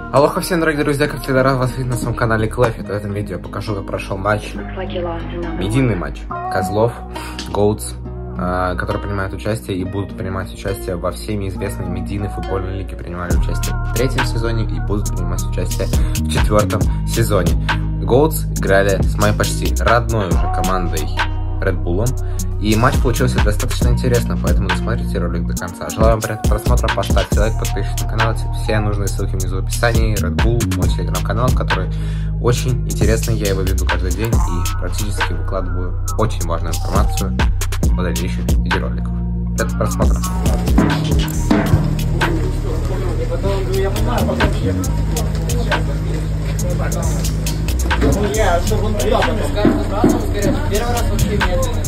Алло, всем, дорогие друзья, как всегда, рад вас видеть на своем канале Клэффит. В этом видео покажу, как прошел матч, медийный матч Козлов, Goats, которые принимают участие и будут принимать участие во всеми известной медийной футбольной лиге. Принимали участие в 3-м сезоне и будут принимать участие в 4-м сезоне. Goats играли с моей почти родной уже командой Red Bull. И матч получился достаточно интересно, поэтому досмотрите ролик до конца. Желаю вам приятного просмотра, поставьте лайк, подпишитесь на канал, все нужные ссылки внизу в описании. Red Bull, мой телеграм-канал, который очень интересный, я его веду каждый день и практически выкладываю очень важную информацию в дальнейших видеороликах. Приятного просмотра. Чтобы он туда потом. Первый раз вообще медленно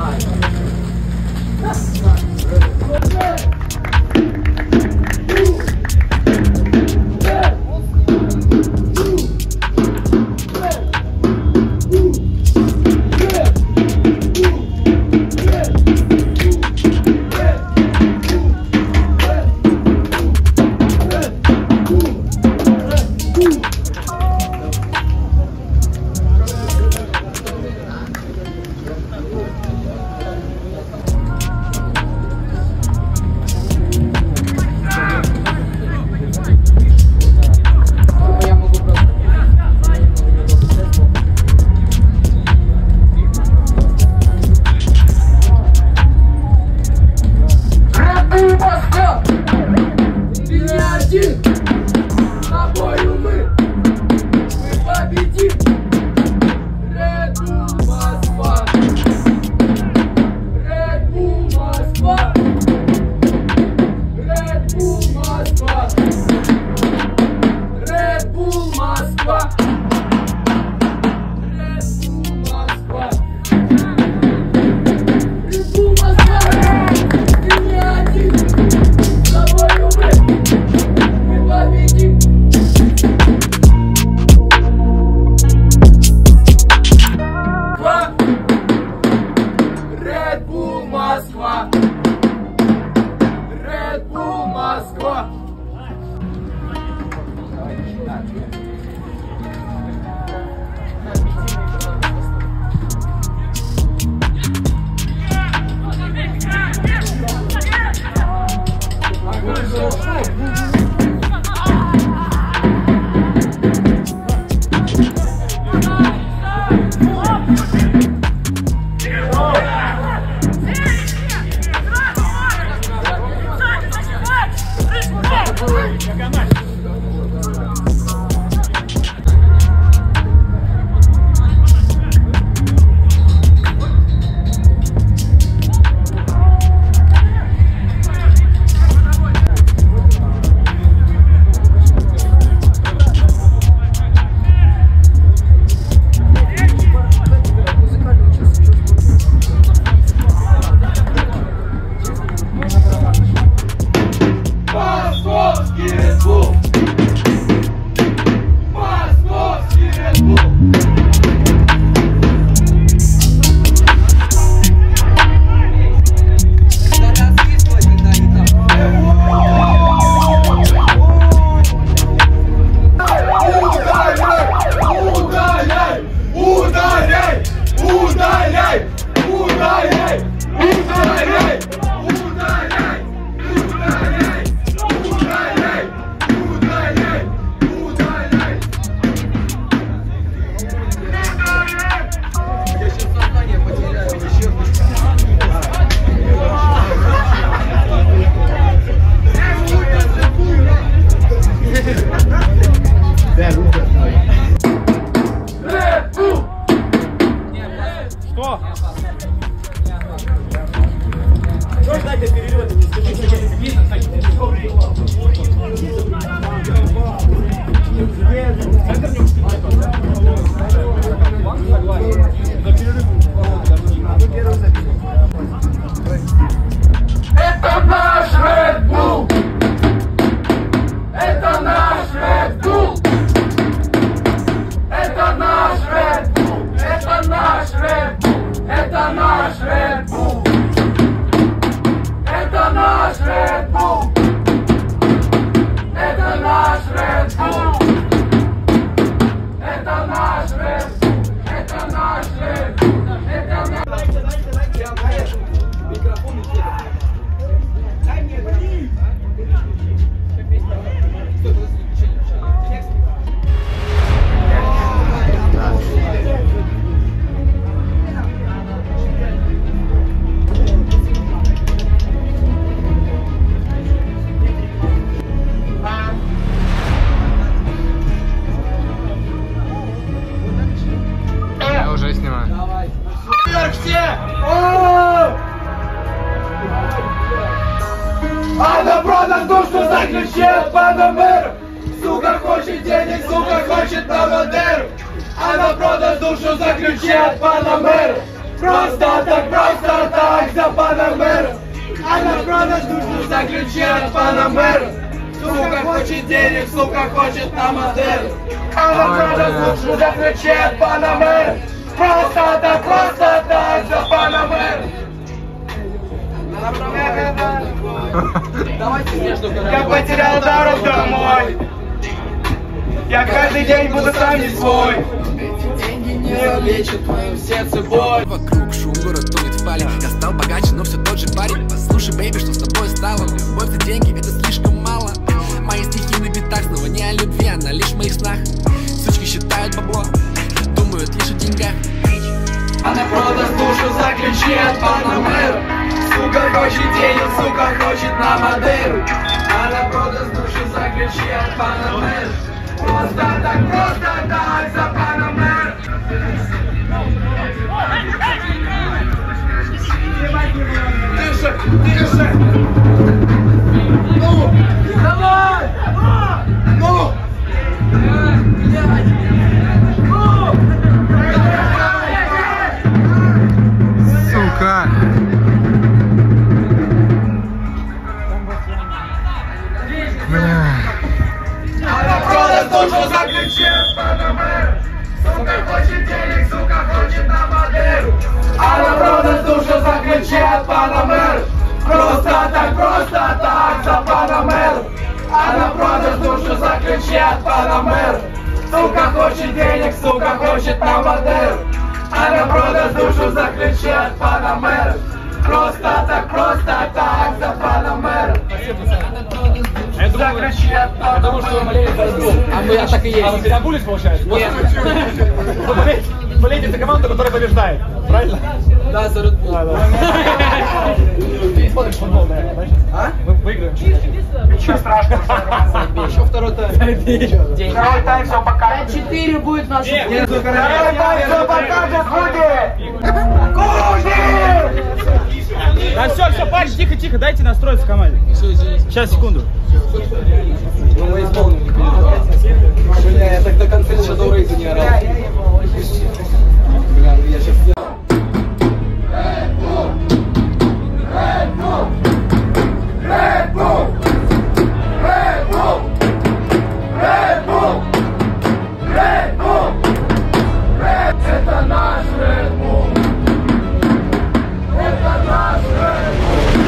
надо. А на продаж душу за ключи от Панамера. Просто так за Панамера. А на продаж душу за ключи от Панамера. Сука хочет денег, сука хочет на модель. А на продаж душу за ключи от Панамера. Просто так за Панамера. Я потерял дорогу домой. Я каждый день буду сам не свой. Эти деньги не лечат в моем сердце боль. Вокруг шум, город тонет в пале. Я стал богаче, но все тот же парень. Послушай, бэйби, что с тобой стало? Любовь за деньги, это слишком мало. Мои стихи на битах снова не о любви, она лишь в моих снах. Сучки считают бабло, думают лишь о деньгах. Она продаст душу за ключи от Панамера. Сука хочет денег, сука хочет на Мадейру. Она продаст душу за ключи от Панамера. Просто так за Панамера. Тише! Ну! Давай! Ну! Сука! Бля. Она продаст душу за ключи от Панамера. Сука хочет денег, сука хочет на Мадейру. Она продаст душу за ключи от Панамера. Просто так за Панамера. Она продаст душу за ключи от Панамера. Сука хочет денег, сука хочет на Мадейру. Она продаст душу за ключи от Панамера. Просто так за Панамера. Я думаю, что вы болеете за СБУ. А так и есть. А вы переобулись, получается? Нет. Вы болеете за команду, которая побеждает. Правильно? Да, за Red Bull. Ты не смотришь футбол, наверное, да? Мы выиграем. Ничего страшного. Еще второй тайм. Второй тайм все покажет. 5-4 будет наш. Второй тайм все покажет, Гуди! Да все, парень, тихо, дайте настроиться команде. Сейчас, секунду. Мы исполним. Бля, я так до конца Shadow Race не орал. Бля, я сейчас... Это наш Red Bull! Это наш Red Bull!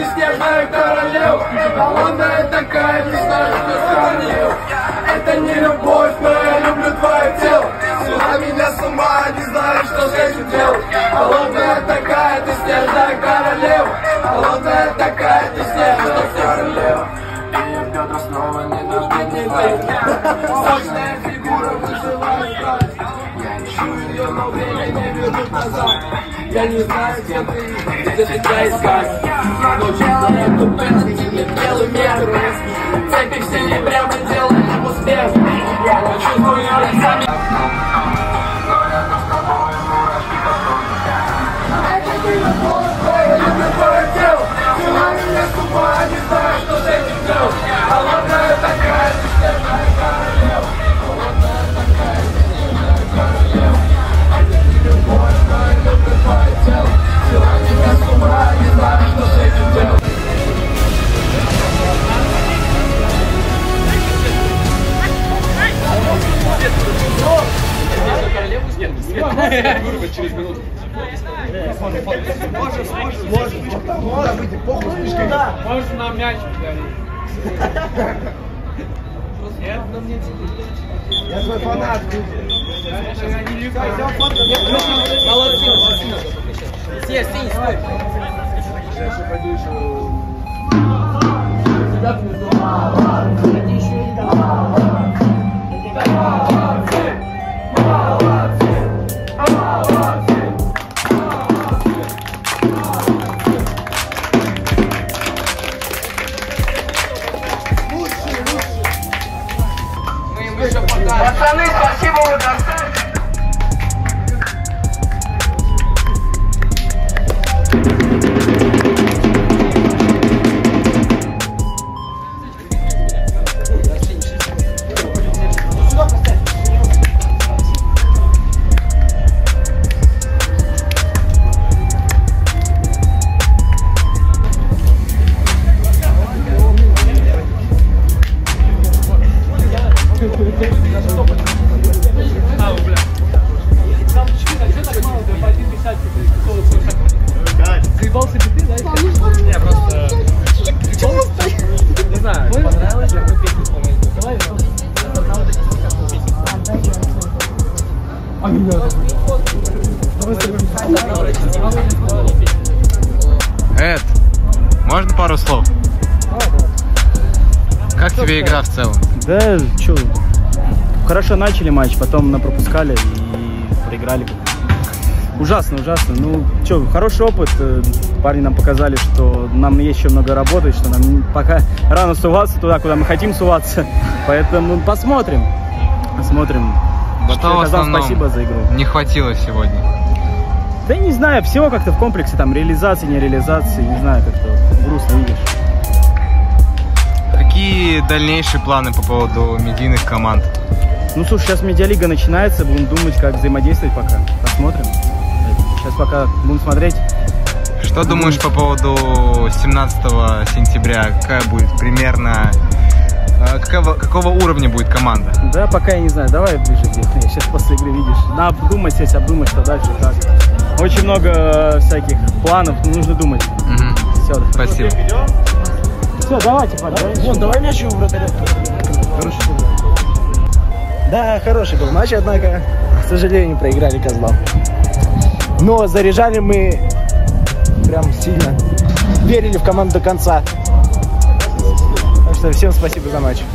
снежная королева. Холодная такая, не знаю, что сравнил. Это не любовь, но я люблю твое тело. Свела меня с ума, не знаю, что с этим делать. Холодная такая, ты снежная королева. Холодная такая, ты снежная королева. Ее бедра снова не нужны, не дают. Сочная фигура вызывает страсть. Я ищу ее, но время не вернуть назад. Я не знаю, где ты тебя искать. Ночью на эту пенсию белый мир. Цепи все не прямо делаем успех. Я чувствую лицами. Холодная такая, ты снежная королева. Холодная такая, ты снежная королева. Это не любовь, но я люблю твое тело. Взяла меня с ума, не знаю, что с этим делать. Вырвать через минуту. Можешь на мяч ударить. Я твой фанат, Молодцы, молодцы. Съешь, синий, стой. Сейчас я пойду еще. Пацаны, спасибо, вы красавцы. Эд, можно пару слов? Как тебе игра в целом? Да, чё, хорошо начали матч, потом пропускали и проиграли. Ужасно, ужасно. Ну, чё, хороший опыт. Парни нам показали, что нам есть еще много работать, что нам пока рано суваться туда, куда мы хотим суваться. Поэтому посмотрим. Посмотрим. Что в основном спасибо за игру. Не хватило сегодня? Да не знаю, всего как-то в комплексе, там, реализации, нереализации, не знаю, как-то грустно, видишь. Какие дальнейшие планы по поводу медийных команд? Ну, слушай, сейчас медиалига начинается, будем думать, как взаимодействовать пока. Посмотрим. Сейчас пока будем смотреть. Что думаешь по поводу 17 сентября? Какая будет примерно... Какого уровня будет команда? Да, пока я не знаю. Давай ближе где-то. Сейчас после игры видишь. Надо думать, сесть, обдумать, что дальше, как. Очень много всяких планов, нужно думать. Угу. Все, да. Спасибо. Все, давайте, давай. Вон, давай мяч у вратаря. Да, хороший был матч, однако, к сожалению, проиграли Козлов. Но заряжали мы прям сильно. Верили в команду до конца. Так что всем спасибо за матч.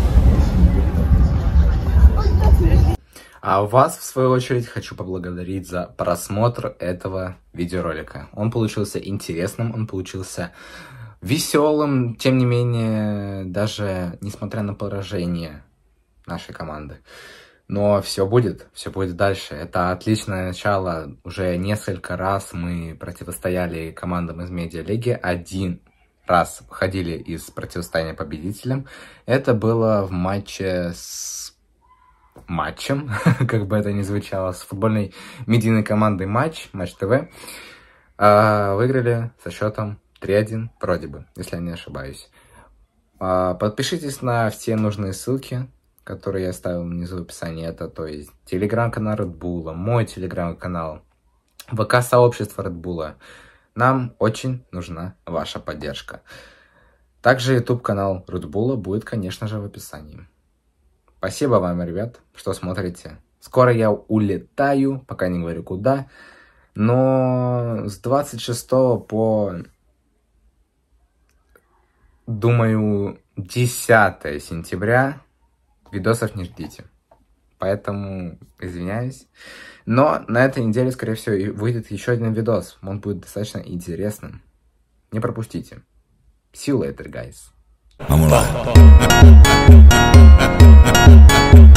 А вас, в свою очередь, хочу поблагодарить за просмотр этого видеоролика. Он получился интересным, он получился веселым, тем не менее, даже несмотря на поражение нашей команды. Но все будет дальше. Это отличное начало. Уже несколько раз мы противостояли командам из медиалиги. Один раз выходили из противостояния победителям. Это было в матче как бы это ни звучало, с футбольной медийной командой Матч ТВ. Выиграли со счетом 3-1, вроде бы, если я не ошибаюсь. Подпишитесь на все нужные ссылки, которые я оставил внизу в описании. Это, то есть, телеграм-канал Red Bull, мой телеграм-канал, ВК-сообщество Red Bull, Нам очень нужна ваша поддержка. Также YouTube-канал Рудбула будет, конечно же, в описании. Спасибо вам, ребят, что смотрите. Скоро я улетаю, пока не говорю куда. Но с 26 по, думаю, 10 сентября видосов не ждите. Поэтому извиняюсь. Но на этой неделе, скорее всего, выйдет еще один видос. Он будет достаточно интересным. Не пропустите. See you later, guys.